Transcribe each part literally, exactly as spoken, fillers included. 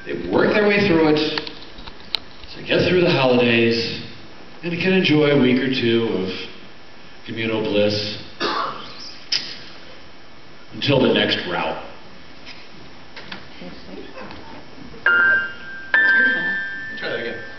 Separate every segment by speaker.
Speaker 1: They work their way through it, so they get through the holidays, and they can enjoy a week or two of communal bliss until the next route.
Speaker 2: Try that again.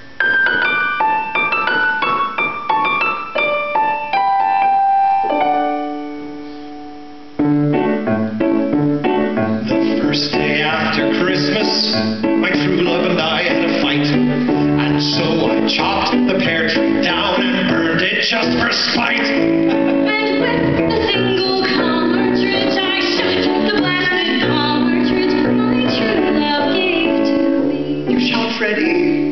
Speaker 2: The first day after Christmas, my true love and I had a fight, and so I chopped the pear tree down and burned it just for spite.
Speaker 3: And with a single cartridge, I shot the blasted cartridge my true love gave to me.
Speaker 2: You shot Freddy.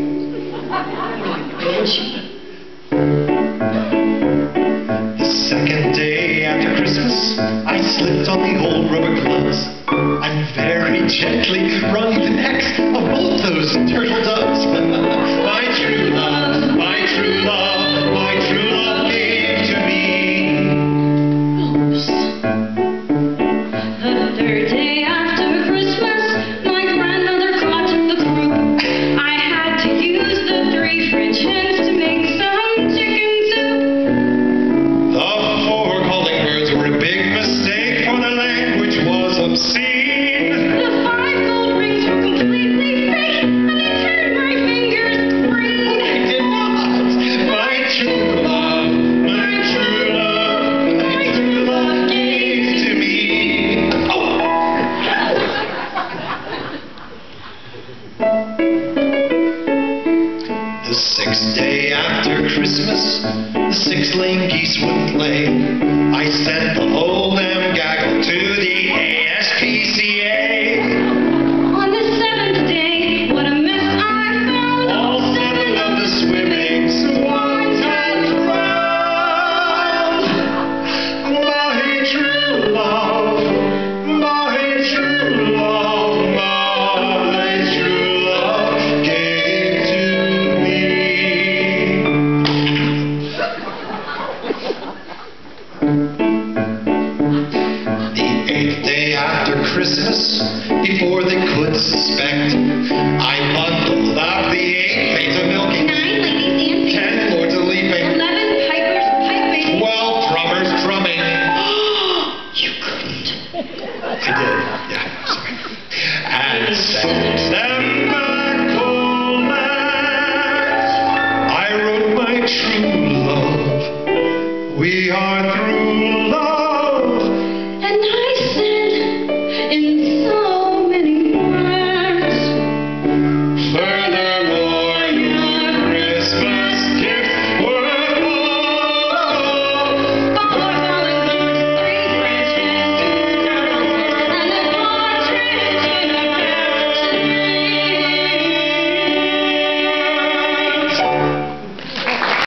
Speaker 2: The second day after Christmas, I slipped on the old rubber gloves and very gently wrung the necks of both those turtle doves. My true love, my true love, my true love gave to me.
Speaker 3: The third day after Christmas, my grandmother caught the croup. I had to use the three French hens to make some chicken soup.
Speaker 2: The four calling birds were a big mistake, for the language was obscene.
Speaker 3: The five gold rings were completely fake, and they turned my fingers green.
Speaker 2: I did not. My true love, my true love, my true love gave to me. Oh! The sixth day after Christmas, the six lame geese would play. I sent the whole damn gaggle to